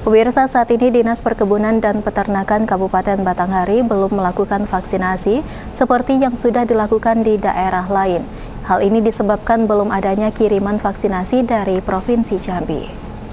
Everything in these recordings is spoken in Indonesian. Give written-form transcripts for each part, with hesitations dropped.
Pemirsa, saat ini Dinas Perkebunan dan Peternakan Kabupaten Batanghari belum melakukan vaksinasi seperti yang sudah dilakukan di daerah lain. Hal ini disebabkan belum adanya kiriman vaksinasi dari Provinsi Jambi.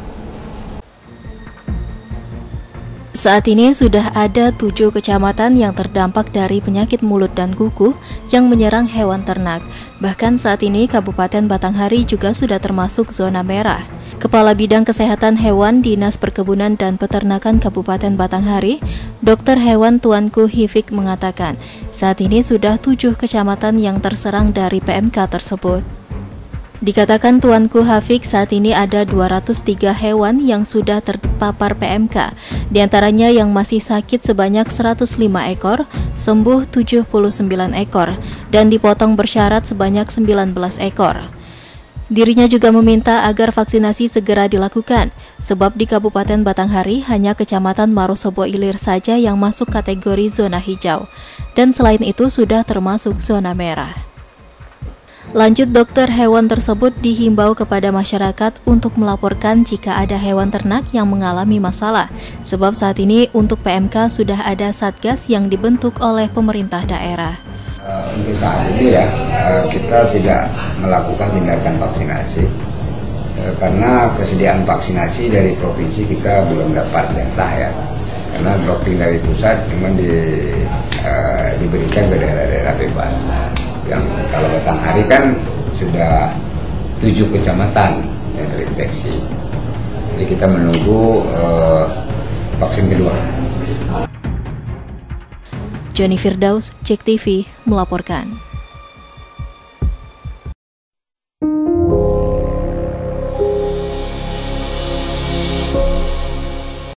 Saat ini sudah ada 7 kecamatan yang terdampak dari penyakit mulut dan kuku yang menyerang hewan ternak. Bahkan saat ini Kabupaten Batanghari juga sudah termasuk zona merah. Kepala Bidang Kesehatan Hewan Dinas Perkebunan dan Peternakan Kabupaten Batanghari, Dr. Hewan Tuanku Hifik mengatakan, saat ini sudah 7 kecamatan yang terserang dari PMK tersebut. Dikatakan Tuanku Hafik, saat ini ada 203 hewan yang sudah terpapar PMK, diantaranya yang masih sakit sebanyak 105 ekor, sembuh 79 ekor, dan dipotong bersyarat sebanyak 19 ekor. Dirinya juga meminta agar vaksinasi segera dilakukan, sebab di Kabupaten Batanghari hanya Kecamatan Marosobo Ilir saja yang masuk kategori zona hijau, dan selain itu sudah termasuk zona merah. Lanjut, dokter hewan tersebut dihimbau kepada masyarakat untuk melaporkan jika ada hewan ternak yang mengalami masalah, sebab saat ini untuk PMK sudah ada satgas yang dibentuk oleh pemerintah daerah. Untuk saat ini ya, kita tidak melakukan tindakan vaksinasi karena kesediaan vaksinasi dari provinsi kita belum dapat data ya, karena dropping dari pusat cuma diberikan ke daerah-daerah bebas. Yang kalau Batanghari kan sudah 7 kecamatan yang terinfeksi, jadi kita menunggu vaksin kedua. Joni Firdaus, JEK TV melaporkan.